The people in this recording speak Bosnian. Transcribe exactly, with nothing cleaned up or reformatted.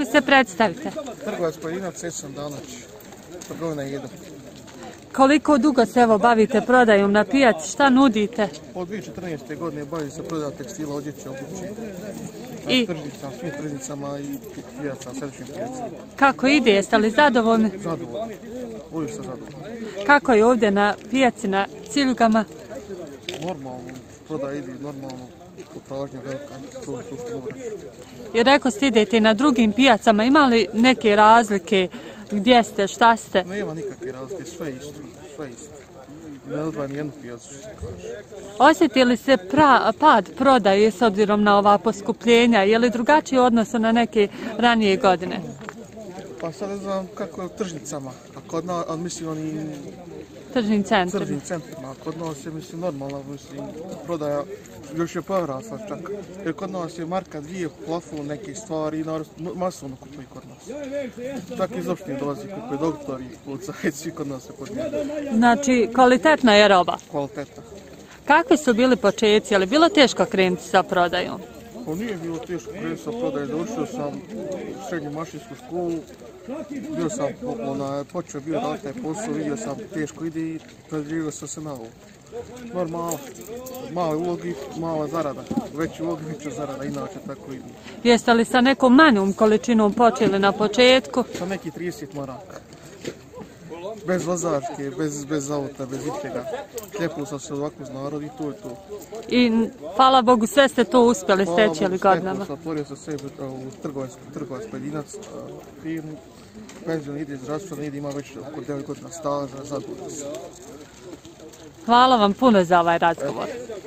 mi se predstavite? Trgovac pojedinac Cesar Danač, trgovina jedan. Koliko dugo se evo bavite prodajom na pijaci, šta nudite? Od dvije tisuće četrnaeste. godine bavim se prodajom tekstila, odjeće, obuće. Na I tržnicama, svim tržnicama i pijaca, središnjim pijacama. kako ide, jeste li zadovoljni? Zadovoljno. Uvijek sam zadovoljno. Kako je ovdje na pijaci na Ciljugama? Normalno, prodaj ide normalno, potražnja velika, to je to što mogu reći. I rekao ste idete na drugim pijacama, ima li neke razlike gdje ste, šta ste? Nema nikakve razlike, sve isto, sve isto. Ne odvajam jednu pijacu, što se kaže. Osjeti li se pra, pad prodaje s obzirom na ova poskupljenja? Je li drugačiji u odnosu na neke ranije godine? Pa sad ne znam kako je u tržnicama, a kod nas, ali mislim oni Tržnim centrima. tržnim centrima, a kod nas je mislim normalno, mislim, prodaja još je porasla čak. Jer kod nas je marka dvije, plafon, neke stvari i masovno kupuju kod nas. Čak iz opštine dolazi, kupuju doktori, policajci, svi kod nas se podmijenaju. Znači, kvalitetna je roba. Kvaliteta. Kakvi su bili početci? Je li bilo teško krenuti sa prodajom? Pa nije bilo teško krenuti sa prodajom, završio sam srednju mašinsku školu, bio sam, ona, počeo bio raditi taj posao, vidio sam teško ide i predživio sam se na ovo. Normalno, male ulogi, mala zarada, veći ulog, veća zarada, inače tako ide. Jeste li sa nekom manjom količinom počeli na početku? Sa neki trideset maraka. Bez vozačke, bez, bez auta, bez ničega. Slijepio sam se ovako uz narod i to je to. I hvala Bogu sve ste to uspjeli steći ili godinama? Hvala Bogu, otvorio sam sebe u trgovac, trgovac pojedinac, firmu, penzion ide, zdravstveno ide, ima već oko devet godina staža, zadovoljno sam. Hvala vam puno za ovaj razgovor.